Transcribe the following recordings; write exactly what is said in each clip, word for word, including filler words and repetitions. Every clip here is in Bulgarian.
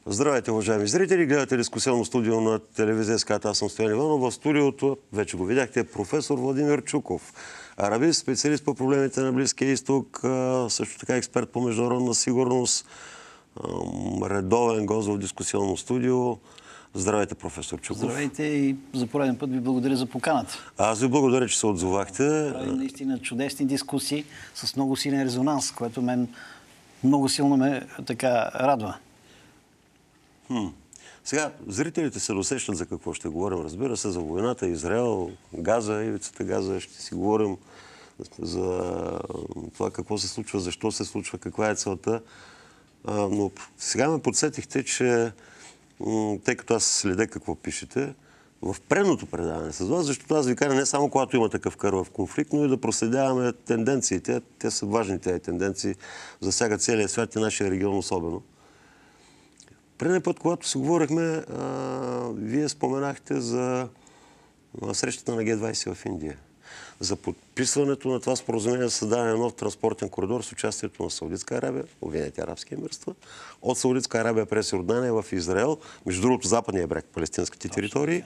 Здравейте, уважаеми зрители! Гледате дискусионно студио на телевизия СКАТ. Аз съм Стоян Иванов. В студиото, вече го видяхте, е професор Владимир Чуков. Арабист, специалист по проблемите на Близкия изток, също така експерт по международна сигурност, редовен гост в дискусионно студио. Здравейте, професор Чуков. Здравейте и за пореден път ви благодаря за поканата. Аз ви благодаря, че се отзовахте. Правим наистина чудесни дискусии с много силен резонанс, което мен много силно ме така радва. Хм. Сега, зрителите се досещат за какво ще говорим. Разбира се, за войната, Израел, Газа, ивицата Газа. Ще си говорим за това какво се случва, защо се случва, каква е целта. А, но сега ме подсетихте, че тъй като аз следя какво пишете, в предното предаване с вас, защото аз ви кажа не само когато има такъв кървав конфликт, но и да проследяваме тенденциите. Те са важни тези тенденции, засягат целия свят и нашия регион особено. Предния път, когато си говорихме, а, вие споменахте за срещата на Г двайсет в Индия. За подписването на това споразумение за създаване на нов транспортен коридор с участието на Саудитска Арабия, Обединените арабски емирства, от Саудитска Арабия през Йордания в Израел, между другото западния бряг, палестинските територии.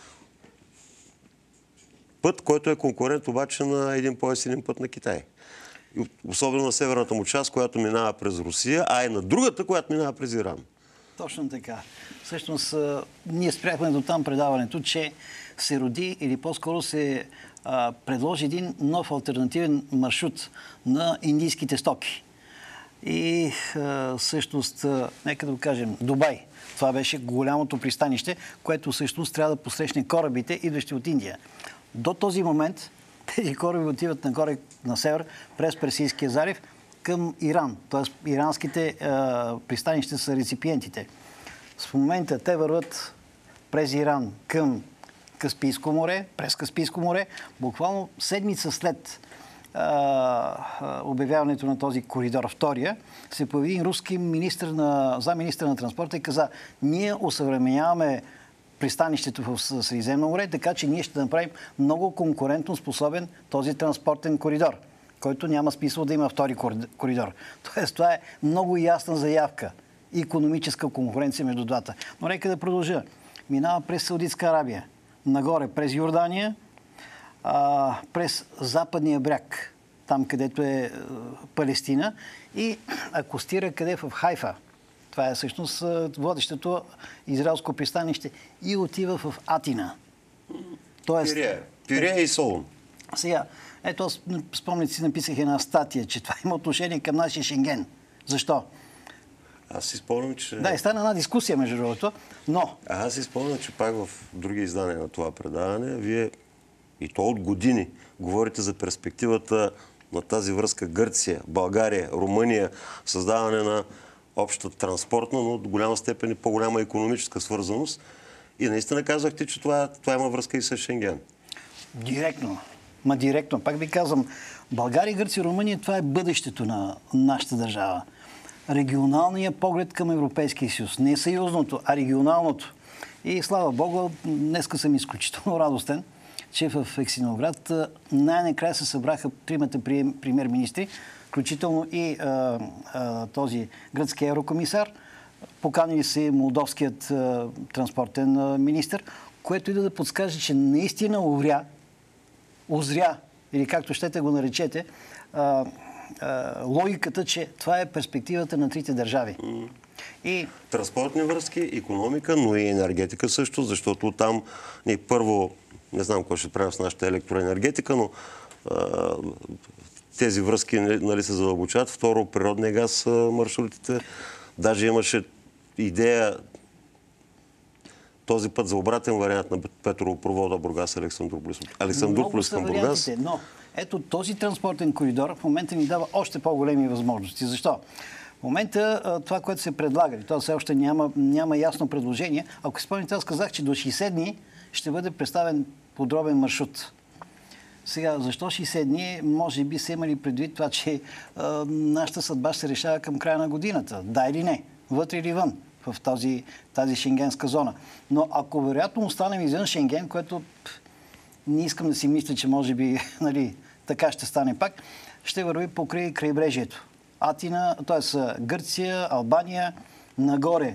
Път, който е конкурент обаче на един пояс, един път на Китай. Особено на северната му част, която минава през Русия, а и на другата, която минава през Иран. Точно така. Всъщност, ние спряхме до там предаването, че се роди или по-скоро се а, предложи един нов алтернативен маршрут на индийските стоки. И а, всъщност, а, нека да го кажем, Дубай. Това беше голямото пристанище, което всъщност трябва да посрещне корабите, идващи от Индия. До този момент тези кораби отиват нагоре на север, през Персийския залив, към Иран. Т.е. иранските а, пристанища са реципиентите. В момента те върват през Иран към Каспийско море, през Каспийско море. Буквално седмица след а, а, обявяването на този коридор, втория, се появи един руски министр на, замминистър на транспорта и каза: ние осъвременяваме пристанището в Средиземно море, така че ние ще направим много конкурентно способен този транспортен коридор, който няма смисъл да има втори коридор. Тоест, това е много ясна заявка. Икономическа конкуренция между двата. Но нека да продължа. Минава през Саудитска Арабия, нагоре през Йордания, а, през западния бряг, там където е а, Палестина, и акостира къде в Хайфа. Това е всъщност водещото израелско пристанище, и отива в Атина. Тоест, Пирия. Пирия и Солун. Сега, ето, аз спомняте си, написах една статия, че това има отношение към нашия Шенген. Защо? Аз си спомням, че... Да, и стана една дискусия между другото, но... А аз си спомням, че пак в други издания на това предаване, вие, и то от години, говорите за перспективата на тази връзка Гърция, България, Румъния, създаване на обща транспортна, но до голяма степен и по-голяма икономическа свързаност. И наистина казахте, че това, това има връзка и с Шенген. Директно. Ма директно. Пак ви казвам, България, Гърция, Румъния, това е бъдещето на нашата държава. Регионалният поглед към Европейския съюз. Не съюзното, а регионалното. И слава Богу, днеска съм изключително радостен, че в Ексиноград най-накрая се събраха тримата премиер-министри, включително и а, а, този гръцки еврокомисар. Поканили се молдовският а, транспортен а, министр, което иде да подскаже, че наистина увря, озря, или както щете го наречете, а, логиката, че това е перспективата на трите държави. Mm. И... Транспортни връзки, икономика, но и енергетика също, защото там ние първо, не знам какво ще правим с нашата електроенергетика, но а, тези връзки, нали, се задълбочават. Второ, природния газ маршрутите. Даже имаше идея този път за обратен вариант на петролопровода Бургас-Александруполис. Александруполис към Бургас. Но ето този транспортен коридор в момента ни дава още по-големи възможности. Защо? В момента това, което се предлага, това все още няма, няма ясно предложение. Ако спомните, аз казах, че до шейсет дни ще бъде представен подробен маршрут. Сега, защо шейсет дни? Може би се имали предвид това, че а, нашата съдба ще се решава към края на годината. Да или не? Вътре или вън в този, тази шенгенска зона. Но ако вероятно останем извън Шенген, което пъл, не искам да си мисля, че може би нали, така ще стане пак, ще върви покрай крайбрежието. Атина, т.е. Гърция, Албания, нагоре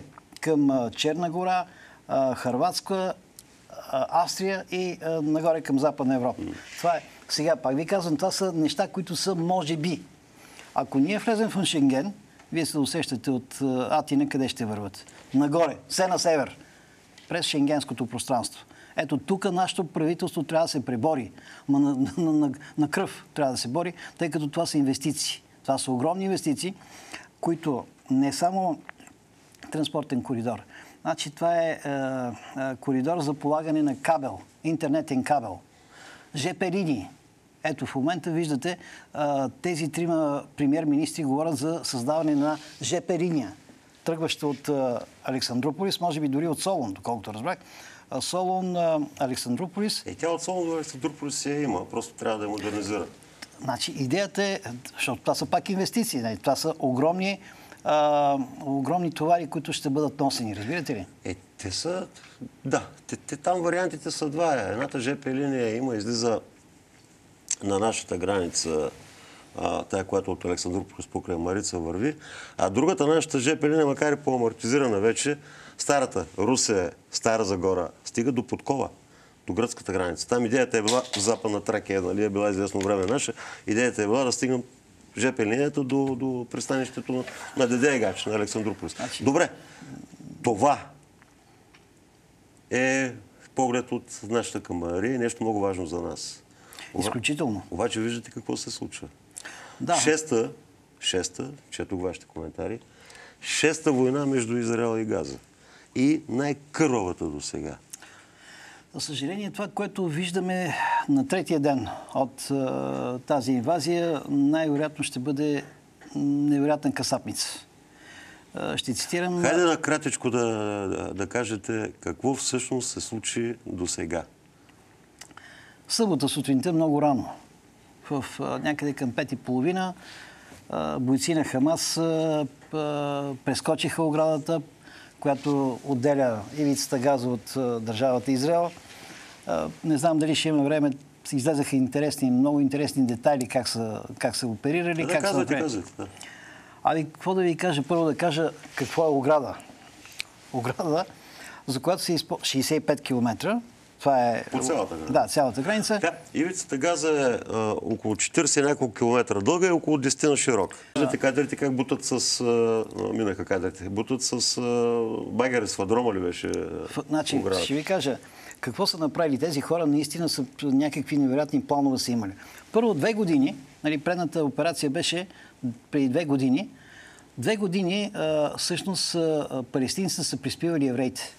към а, Черна гора, а, Хърватска, а, Австрия и а, нагоре към Западна Европа. Mm. Това е. Сега, пак ви казвам, това са неща, които са може би. Ако ние влезем в Шенген, вие се усещате от Атина къде ще върват. Нагоре, все на север, през шенгенското пространство. Ето тук нашето правителство трябва да се пребори. Ма на, на, на, на кръв трябва да се бори, тъй като това са инвестиции. Това са огромни инвестиции, които не само транспортен коридор. Значи това е, е, е коридор за полагане на кабел, интернетен кабел, ЖП линии. Ето в момента виждате тези трима премиер-министри говорят за създаване на ЖП линия, тръгваща от Александрополис, може би дори от Солун, доколкото разбрах. Солун, Александрополис. И тя от Солун до Александрополис си я има, просто трябва да я модернизира. Значи идеята е, защото това са пак инвестиции, не? Това са огромни, а, огромни товари, които ще бъдат носени, разбирате ли? Е, те са, да, те, те, там вариантите са два. Едната ЖП линия има, излиза на нашата граница, а, тая, която от Александрополис покрай Марица върви, а другата нашата ЖП линия, макар и по-амортизирана вече, старата Русе, Стара Загора, стига до Подкова, до гръцката граница. Там идеята е била, Западна Тракия, нали, е била известно време наша, идеята е била да стигнем ЖП линията до, до пристанището на, на Дедегач, на Александрополис. Значи... Добре, това е поглед от нашата камария, нещо много важно за нас. Изключително. Обаче виждате какво се случва. Да. Шеста, шеста, четох вашите коментари, шеста война между Израел и Газа. И най-кървавата до сега. За съжаление, това, което виждаме на третия ден от а, тази инвазия, най-вероятно ще бъде невероятна касапница. А, ще цитирам... Хайде накратичко да, да, да кажете какво всъщност се случи до сега. Събота сутринта, много рано, в а, някъде към пет и половина, а, бойци на Хамас а, а, прескочиха оградата, която отделя ивицата Газа от а, държавата Израел. А, не знам дали ще има време, излезаха интересни, много интересни детайли как са, как са оперирали. Да, как казвайте, са казвайте. Да. Ами, какво да ви кажа? Първо да кажа какво е ограда. Ограда, за която се използва шейсет и пет километра. Това е... По цялата граница. Да, цялата граница. Да, ивицата Газа е а, около четиридесет няколко километра дълга и около десет на широк. Виждате кадрите как бутат с... А, минаха кадрите. Бутат с а, багери, с фадрома ли беше Значи, ограда. Ще ви кажа, какво са направили тези хора, наистина са някакви невероятни планове са имали. Първо, две години, нали, предната операция беше преди две години, две години а, всъщност а, палестинците са приспивали евреите.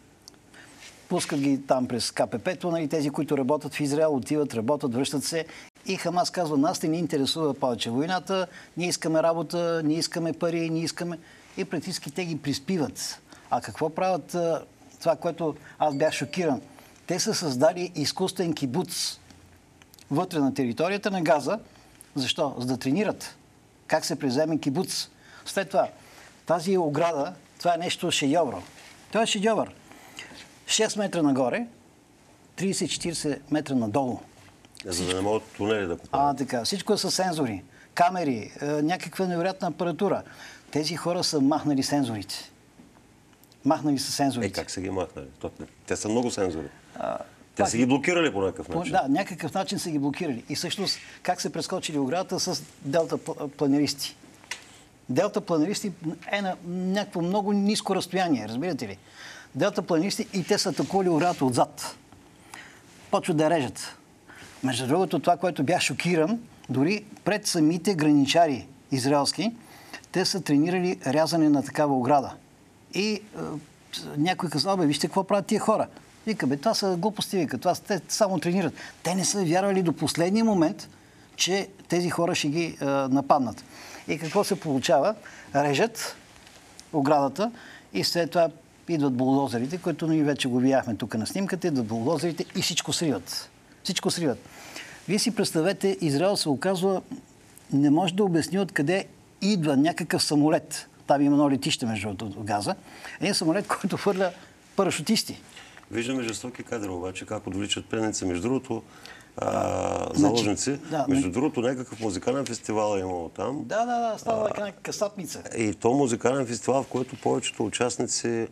Пускат ги там през Ка Пе Пе-то, нали, тези, които работят в Израел, отиват, работят, връщат се. И Хамас казва, нас не ни интересува повече войната, ние искаме работа, ние искаме пари, ние искаме... И практически те ги приспиват. А какво правят това, което аз бях шокиран? Те са създали изкуствен кибуц вътре на територията на Газа. Защо? За да тренират как се приземе кибуц. След това, тази ограда, това е нещо шедьовро. Това е шедьовър. шест метра нагоре, тридесет-четиридесет метра надолу. За да не могат тунели да купат. А, така. Всичко е с сензори, камери, е, някаква невероятна апаратура. Тези хора са махнали сензорите. Махнали са сензорите. Е, как са ги махнали? Те са много сензори. А, Те са ги блокирали по някакъв начин. Да, някакъв начин са ги блокирали. И всъщност как се прескочили оградата с делта планеристи. Делта планеристи е на някакво много ниско разстояние, разбирате ли? Делта планисти и те са атакували оградата отзад. Почват да режат. Между другото, това, което бях шокиран, дори пред самите граничари израелски, те са тренирали рязане на такава ограда. И е, някой казал, бе, вижте какво правят тия хора. Вика, бе, това са глупости, вика, това те само тренират. Те не са вярвали до последния момент, че тези хора ще ги е, нападнат. И какво се получава? Режат оградата и след това идват булдозерите, които ние вече го видяхме тук на снимката, идват булдозерите и всичко сриват. Всичко сриват. Вие си представете, Израел се оказва, не може да обясни откъде идва някакъв самолет. Там има едно летище между Газа. Един самолет, който хвърля парашутисти. Виждаме жестоки кадри, обаче как отвличат пленници. Между другото, а, заложници. да, Между не... другото, някакъв музикален фестивал е имало там. Да, да, да, става една касатница. И то музикален фестивал, в който повечето участници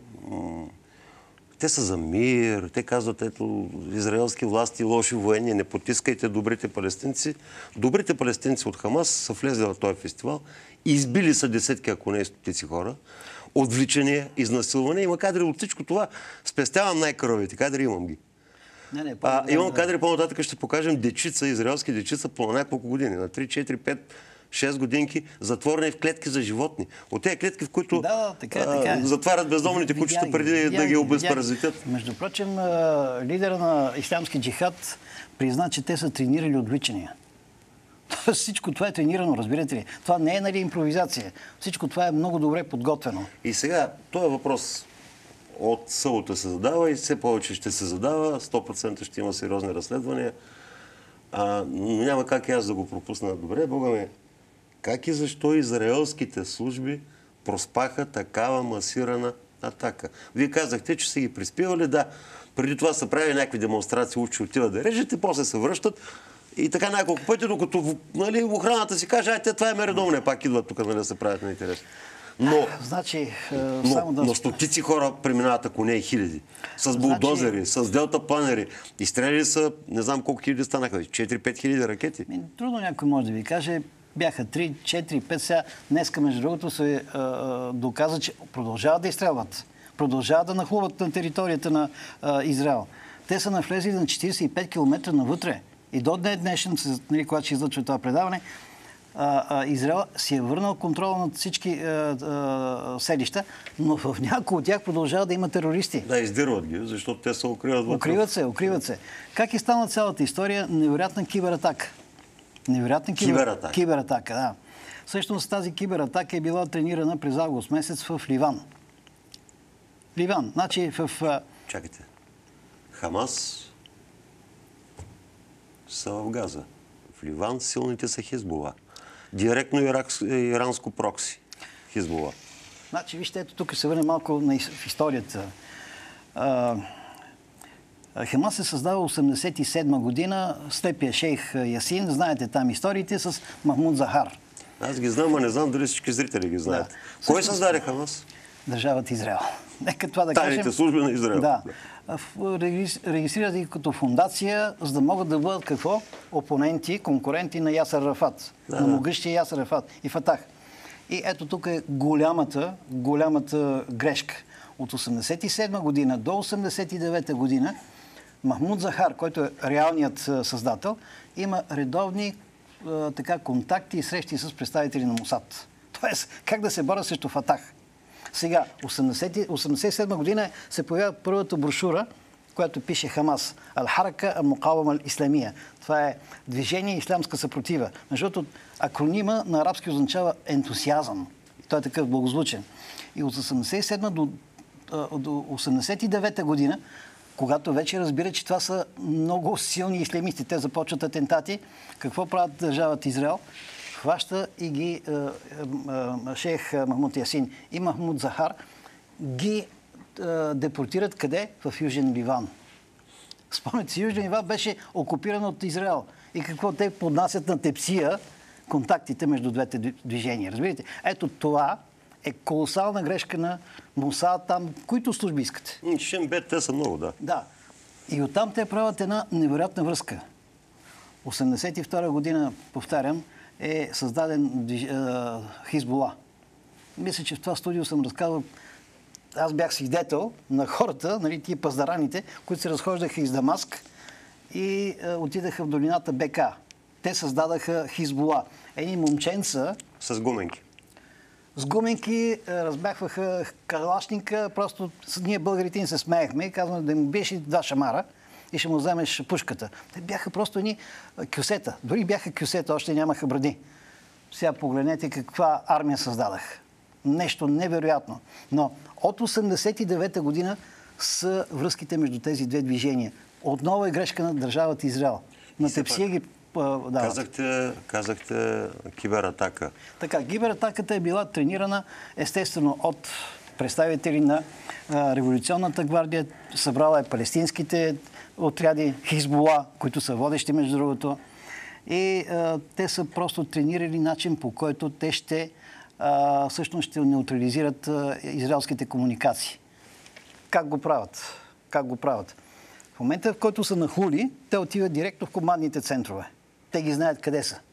те са за мир, те казват, ето, израелски власти, лоши военни, не потискайте добрите палестинци. Добрите палестинци от Хамас са влезли в този фестивал, избили са десетки, ако не и стотици хора, отвличания, изнасилване. Има кадри от всичко това. Спестявам най-кървавите кадри, имам ги. Не, не, а, имам кадри, по-нататък ще покажем дечица, израелски дечица по няколко години, на три, четири, пет, шест годинки, затворени в клетки за животни. От тези клетки, в които да, така е, така е. затварят бездомните кучета преди видяги, да ги обезпаразитят. Между прочим, лидера на ислямски джихад призна, че те са тренирали отвличания. Всичко това е тренирано, разбирате ли? Това не е, нали, импровизация. Всичко това е много добре подготвено. И сега, този въпрос от събота се задава и все повече ще се задава. сто процента ще има сериозни разследвания. А, но няма как и аз да го пропусна. Добре, Бога ми, как и защо израелските служби проспаха такава масирана атака? Вие казахте, че са ги приспивали. Да, преди това са правили някакви демонстрации, учи отиват да режете, после се връщат. И така няколко пъти, докато, нали, охраната си каже, ай, това е мередовне, пак идват тук, нали, да се правят на интерес. Но, значи, но, само да... но стотици хора преминават, ако не и хиляди. С булдозери, значи... с делтапланери. И стреляли са, не знам колко хиляди станаха, четири-пет хиляди ракети. Трудно някой може да ви каже. Бяха три, четири, пет сега. Днеска, между другото, се а, доказа, че продължават да изстрелват. Продължават да нахлуват на територията на а, Израел. Те са навлезли на четиридесет и пет километра навътре. И до днес днешен, нали, когато ще излъчва това предаване, а, а, Израел си е върнал контрола над всички а, а, селища, но в някои от тях продължават да има терористи. Да, издирват ги, защото те се укриват. Укриват се, укриват се. Как е станала цялата история? Невероятна кибератака. Невероятна кибер... кибератака. Кибератака, да. Всъщност тази кибератака е била тренирана през август месец в Ливан. Ливан. Значи в... Чакайте. Хамас са в Газа. В Ливан силните са Хизбула. Директно ирак... иранско прокси. Хизбула. Значи, вижте, ето тук се върне малко на в историята. А... Хамас се създава осемдесет и седма година, слепия шейх Ясин, знаете там историите, с Махмуд Захар. Аз ги знам, а не знам дали всички зрители ги знаят. Да. Кой създаде Хамас? Държавата Израел. Нека това да Тайните кажем. служби на Израел. Да. Регистрират ги като фундация, за да могат да бъдат какво? Опоненти, конкуренти на Ясер Арафат. Да, на могъщия Ясер Арафат и Фатах. И ето тук е голямата, голямата грешка. От осемдесет и седма година до осемдесет и девета година Махмуд Захар, който е реалният създател, има редовни а, така, контакти и срещи с представители на Мосад. Тоест, как да се боря срещу Фатах. Сега, осемдесет и седма година се появява първата брошура, която пише Хамас. Ал-Харака ал-Муқавама ал-Исламия. Това е движение ислямска съпротива. Между другото, акронима на арабски означава ентусиазъм. Той е такъв благозвучен. И от осемдесет и седма до, до осемдесет и девета година, когато вече разбира, че това са много силни ислямисти, те започват атентати, какво правят държавата Израел? Хваща и ги е, е, шейх Махмуд Ясин и Махмуд Захар ги е, депортират къде? В Южен Ливан. Спомняте си, Южен Ливан беше окупиран от Израел. И какво те поднасят на тепсия контактите между двете движения. Разбирате? Ето това е колосална грешка на Мосад там, които служби искате. Шембет, те са много, да. Да. И оттам те правят една невероятна връзка. осемдесет и втора година, повтарям, е създаден Хизбула. Мисля, че в това студио съм разказал, аз бях свидетел на хората, нали, тия паздараните, които се разхождаха из Дамаск и е, отидаха в долината Бека. Те създадаха Хизбула. Едни момченца... С гуменки. С гуменки разбяхваха калашника, просто ние българите им се смеехме и казваме да им биеш и два шамара и ще му вземеш пушката. Те бяха просто едни кюсета. Дори бяха кюсета, още нямаха бради. Сега погледнете каква армия създадах. Нещо невероятно. Но от осемдесет и девета година са връзките между тези две движения. Отново е грешка на държавата Израел. На тепсия ги дават. Казахте, казахте кибератака. Така, кибератаката е била тренирана естествено от представители на а, революционната гвардия, събрала е палестинските отряди, Хизбула, които са водещи между другото. И а, те са просто тренирали начин, по който те ще а, всъщност ще неутрализират а, израелските комуникации. Как го правят? Как го правят? В момента, в който са нахули, те отиват директно в командните центрове. Те ги знаят къде са.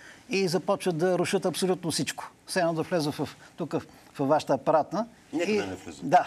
И започват да рушат абсолютно всичко. Все едно да влеза в, тук в, в вашата апаратна. Нека и, да не влиза. Да.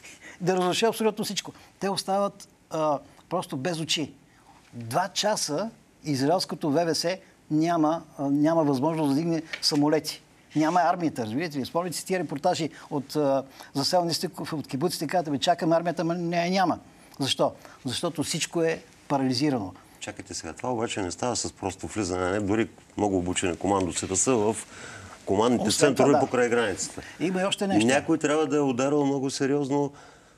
Да разруши абсолютно всичко. Те остават а, просто без очи. Два часа израелското ВВС няма, а, няма възможност да дигне самолети. Няма армията, разбирате ли? Спомните си тия репортажи от а, заселниците, от кибуците, казват, бе, чакаме армията, но не, няма. Защо? Защото всичко е парализирано. Чакайте сега, това обаче не става с просто влизане. Не, дори много обучени командоци да са в командните Освен центрове това, да. покрай границата. Има и още нещо. Някой трябва да е ударил много сериозно.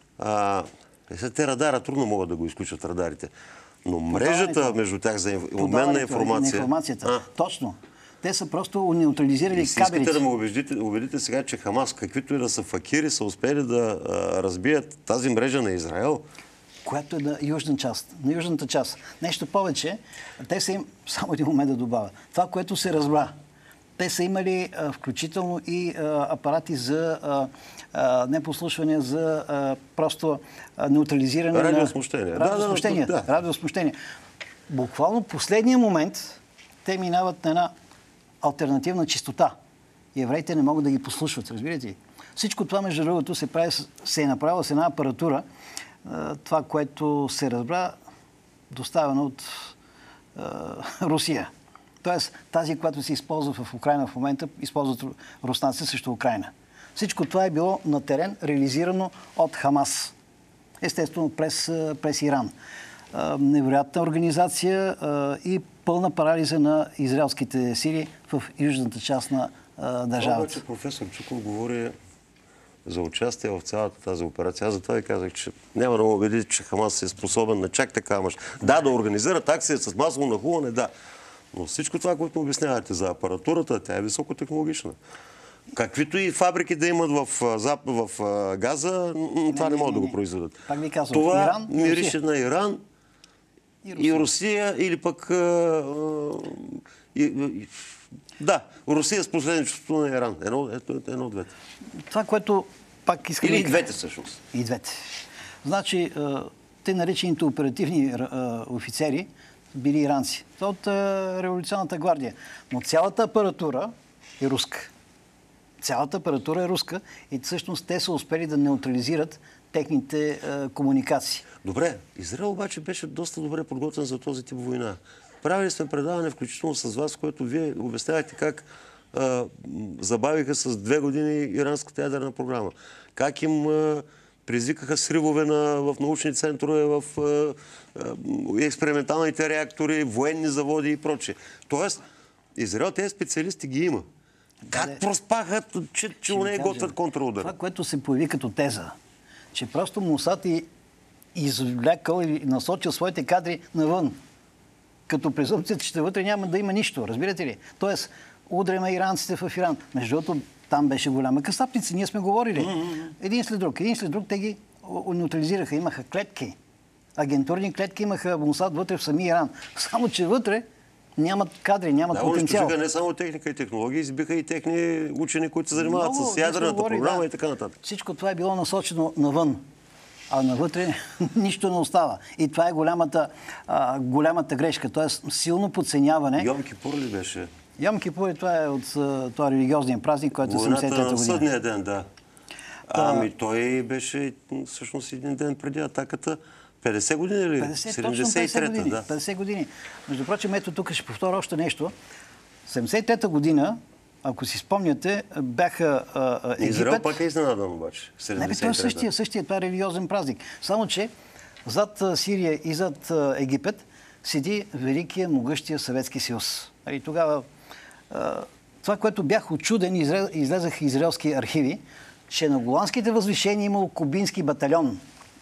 А, те радара трудно могат да го изключат радарите. Но мрежата между тях за обмен на информация... информацията. А? Точно. Те са просто неутрализирали и кабелите. Искате да ме убедите, убедите сега, че Хамас, каквито и да са факири, са успели да а, разбият тази мрежа на Израел? Която е на южна част. На южната част. Нещо повече, те са им, само един момент да добавя, това, което се разбра, те са имали а, включително и а, апарати за а, а, непослушване, за а, просто а, неутрализиране радиосмущение. на... Радиосмущение. Да, да, да. Радиосмущение. Буквално последния момент те минават на една алтернативна чистота. И евреите не могат да ги послушват, разбирате ли? Всичко това, между другото, се, прави, се е направило с една апаратура, това, което се разбра, доставено от е, Русия. Тоест, тази, която се използва в Украйна в момента, използват руснаците срещу Украйна. Всичко това е било на терен, реализирано от Хамас. Естествено, през, през Иран. Е, невероятна организация е, и пълна парализа на израелските сили в южната част на е, държавата. Обаче професор Чуков говори за участие в цялата тази операция. Аз затова ви казах, че няма да му убеди, че Хамас е способен на чак така мъж. Да, да организират акция с масово нахуване, да. Но всичко това, което му обяснявате за апаратурата, тя е високотехнологична. Каквито и фабрики да имат в, в, в Газа, това не, не, не могат не, не. да го произведат. Пак ви казвам, това Иран, мирише на Иран и Русия, и Русия или пък... А, и, и, да, Русия с последничеството на Иран. Едно, едно от двете. Това, което пак искам... Или и двете всъщност. И двете. Значи, те наречените оперативни офицери били иранци. Това от революционната гвардия. Но цялата апаратура е руска. Цялата апаратура е руска и всъщност те са успели да неутрализират техните комуникации. Добре. Израел обаче беше доста добре подготвен за този тип война. Правили сме предаване, включително с вас, което вие обяснявахте как а, забавиха с две години иранската ядрена програма. Как им а, призвикаха сривове на, в научни центрове, в а, а, експерименталните реактори, военни заводи и прочее. Тоест, Израел тези специалисти ги има. Как да, проспахат, че, че у нея готвят контраудар? Това, което се появи като теза, че просто Мосад е извлекал и насочил своите кадри навън. Като презумпцията, че вътре няма да има нищо. Разбирате ли? Тоест, удряме иранците в Иран. Между другото, там беше голяма касапница. Ние сме говорили. Mm-hmm. Един след друг. Един след друг те ги неутрализираха. Имаха клетки. Агентурни клетки имаха Мосад вътре в самия Иран. Само, че вътре нямат кадри, нямат да, потенциал. Да, не само техника и технологии, избиха и техни учени, които се занимават много, с ядрената говори, програма да. И така нататък. Всичко това е било насочено навън. А навътре нищо не остава. И това е голямата, а, голямата грешка. Тоест силно подценяване. Йом Кипур ли беше? Йом Кипур, това е от това религиозния празник, който е седемдесет и трета година. Съдния ден, да. Та... Ами той беше всъщност един ден преди атаката. петдесет години ли? петдесет, седемдесет и трета, години. Да. петдесет години. Между прочим, ето тук ще повторя още нещо. седемдесет и трета година, ако си спомняте, бяха а, Египет... Израел пак е изненадан обаче. Не, бе, това е същия, същия, това е религиозен празник. Само, че зад Сирия и зад Египет седи великия, могъщия Съветски съюз. И тогава а, това, което бях очуден, излезаха израелски архиви, че на голандските възвишения имал кубински батальон.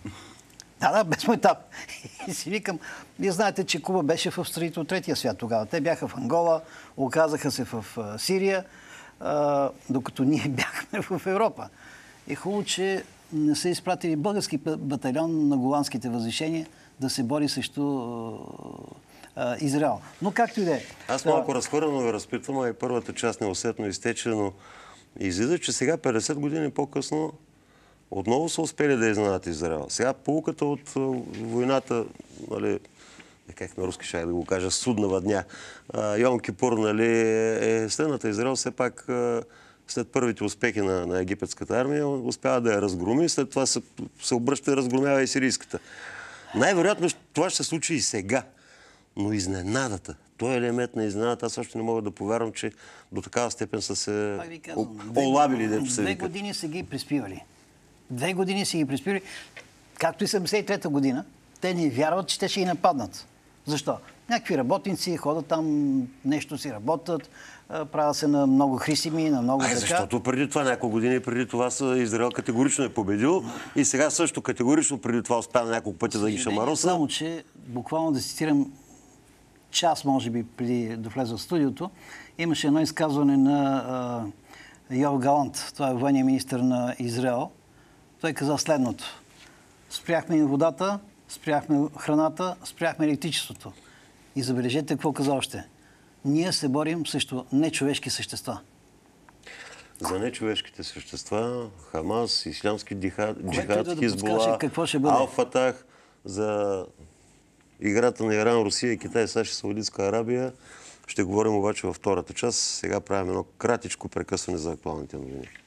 Да, да, без майтап. И си викам, вие знаете, че Куба беше в страните от третия свят тогава. Те бяха в Ангола, оказаха се в Сирия, а, докато ние бяхме в Европа. е хубаво, че не са изпратили български батальон на голандските възвишения да се бори срещу а, Израел. Но както и да е. Аз малко разхвърляно ви разпитвам, а и първата част неусетно изтече, но излиза, че сега петдесет години по-късно отново са успели да изненадат Израел. Сега поуката от войната, нали, как на руски ще да го кажа, суднава дня, Йом Кипур, нали, е следната. Израел все пак след първите успехи на, на египетската армия успява да я разгроми, след това се, се обръща и разгромява и сирийската. Най-вероятно това ще се случи и сега. Но изненадата, той елемент на изненадата, аз още не мога да повярвам, че до такава степен са се олабили, дето се Две викат. години са ги приспивали. Две години са ги приспивали. Както и седемдесет и трета година, те не вярват, че те ще ги нападнат. Защо? Някакви работници ходят там, нещо си работят, правят се на много хрисими, на много така. Защото преди това, няколко години преди това Израел категорично е победил и сега също категорично преди това успя няколко пъти да ги шамароса. Само, че буквално да цитирам час, може би, преди да влеза в студиото, имаше едно изказване на Йов Галант, това е военният министър на Израел. Той каза следното. Спряхме им водата, спряхме храната, спряхме електричеството. И забележете какво каза още. Ние се борим срещу нечовешки същества. За нечовешките същества, Хамас, Ислямски джихад, да Хизбула, да Ал-Фатах, за играта на Иран, Русия, Китай, САЩ и Саудитска Арабия. Ще говорим обаче във втората част. Сега правим едно кратичко прекъсване за актуалните новини.